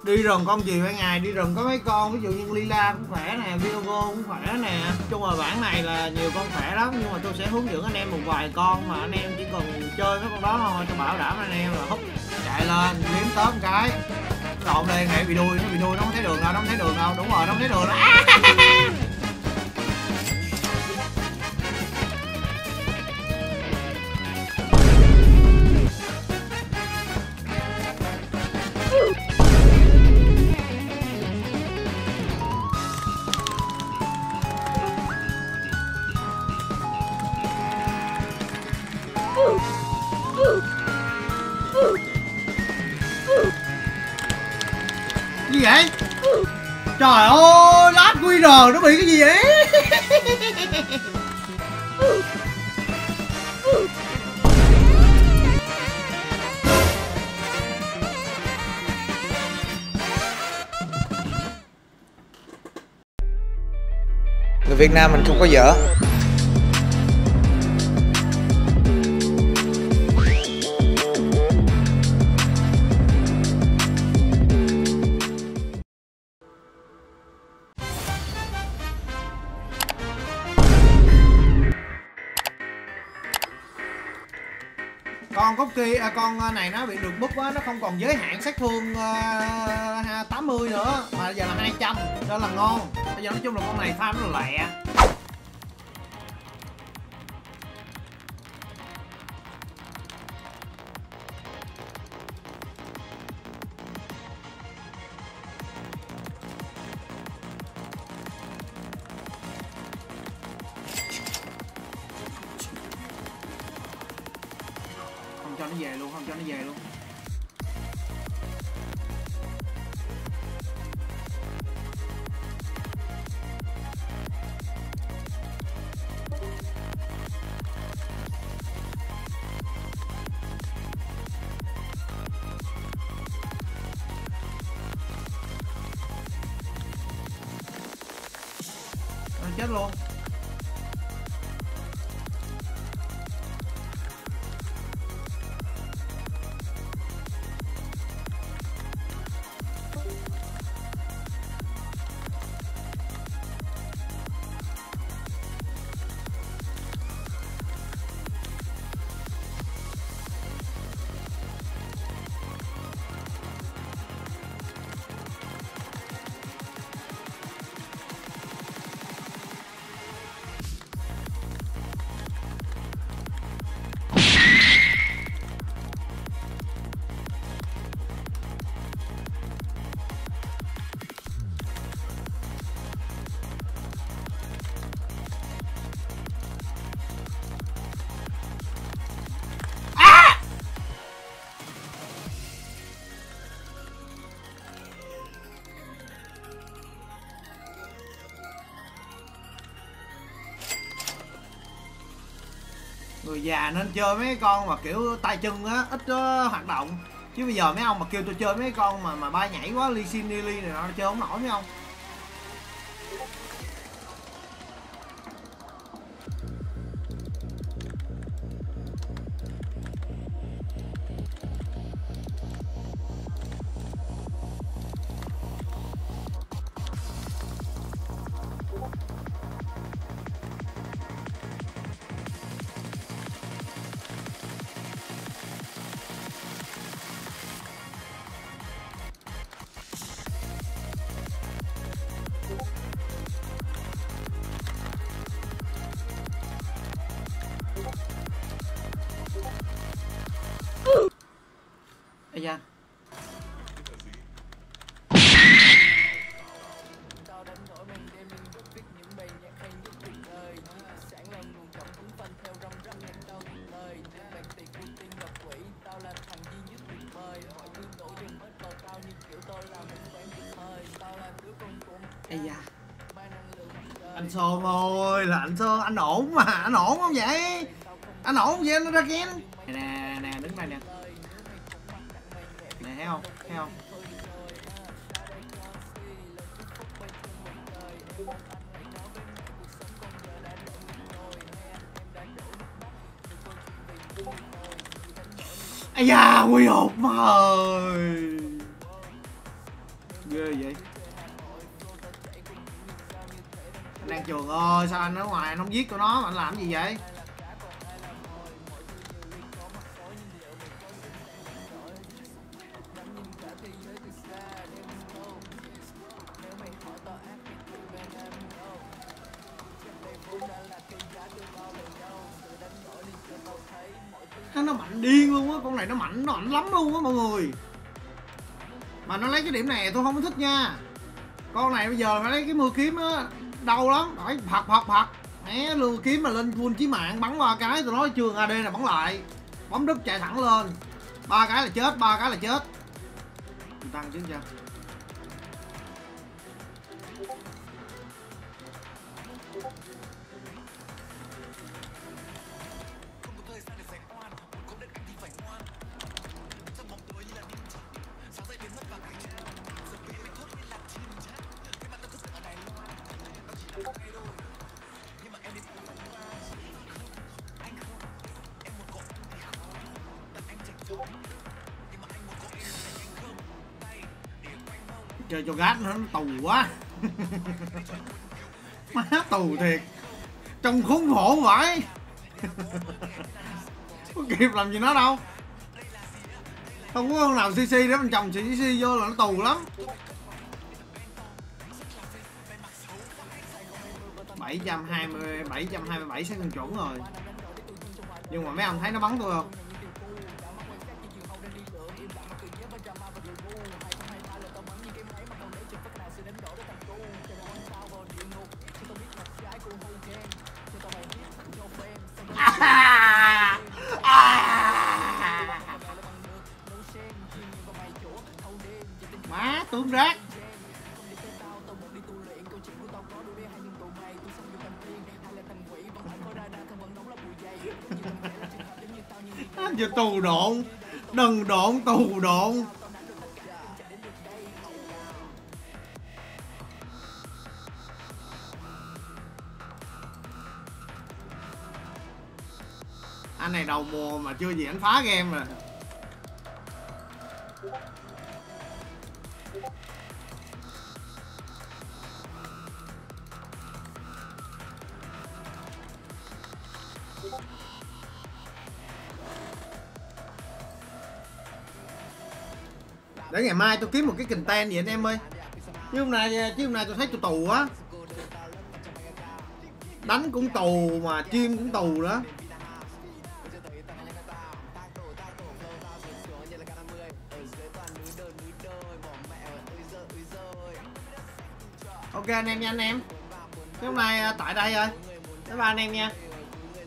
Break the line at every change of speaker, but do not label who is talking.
Đi rừng con gì mấy ngày, đi rừng có mấy con ví dụ như Lila cũng khỏe nè, Viago cũng khỏe nè. Chung là bản này là nhiều con khỏe lắm, nhưng mà tôi sẽ hướng dẫn anh em một vài con mà anh em chỉ cần chơi mấy con đó thôi cho bảo đảm anh em là hút chạy lên liếm tóm một cái. Lộn đây này, bị đuôi nó không thấy đường đâu, nó không thấy đường đâu. Đúng rồi, nó không thấy đường đâu. Gì vậy? Trời ơi, lát QR nó bị cái gì vậy?
Người Việt Nam mình không có dở.
Con cốc kia con này nó bị được búp á, nó không còn giới hạn sát thương 80 nữa mà giờ là 200, đó là ngon. Bây giờ nói chung là con này farm rất là lẹ. Không cho nó về luôn, không cho nó về luôn. Chết luôn. Người già nên chơi mấy con mà kiểu tay chân á ít hoạt động, chứ bây giờ mấy ông mà kêu tôi chơi mấy con mà bay nhảy quá, Lee Sin Lily này nó chơi không nổi mấy ông. Ây da. Ây da. Anh Sơn ơi, là anh Sơn, anh ổn mà, anh ổn không vậy? Anh ổn không vậy anh ra kén? Nè, đứng đây nè. Nè, thấy không? Thấy không? Ây da, quy hụt mà ơi. Ghê vậy. Anh Đan Trường ơi, sao anh ở ngoài anh không giết tụi nó mà anh làm gì vậy? Nó mạnh điên luôn á, con này nó mạnh lắm luôn á mọi người. Mà nó lấy cái điểm này tôi không có thích nha. Con này bây giờ phải lấy cái mưa kiếm á, đau lắm, phải phật né lừa kiếm mà lên full chí mạng, bắn 3 cái tụi nó trường AD là bắn lại, bấm đúp chạy thẳng lên, 3 cái là chết, 3 cái là chết. Tăng chứ chưa. Chơi cho gát nó tù quá. Má tù thiệt, trong khốn khổ vậy. Có kịp làm gì nó đâu, không có con nào CC để mình chồng CC vô là nó tù lắm. 727 sẽ gần chuẩn rồi, nhưng mà mấy ông thấy nó bắn tôi không? Má tướng rác. Giờ tù độn, đừng độn, tù độn. Anh này đầu mùa mà chưa gì anh phá game rồi. Để ngày mai tôi kiếm một cái content gì anh em ơi. Chứ hôm nay tôi thấy tôi tù á. Đánh cũng tù mà chim cũng tù đó. Ok anh em nha anh em. Cái hôm nay tại đây rồi. Bye bye anh em nha.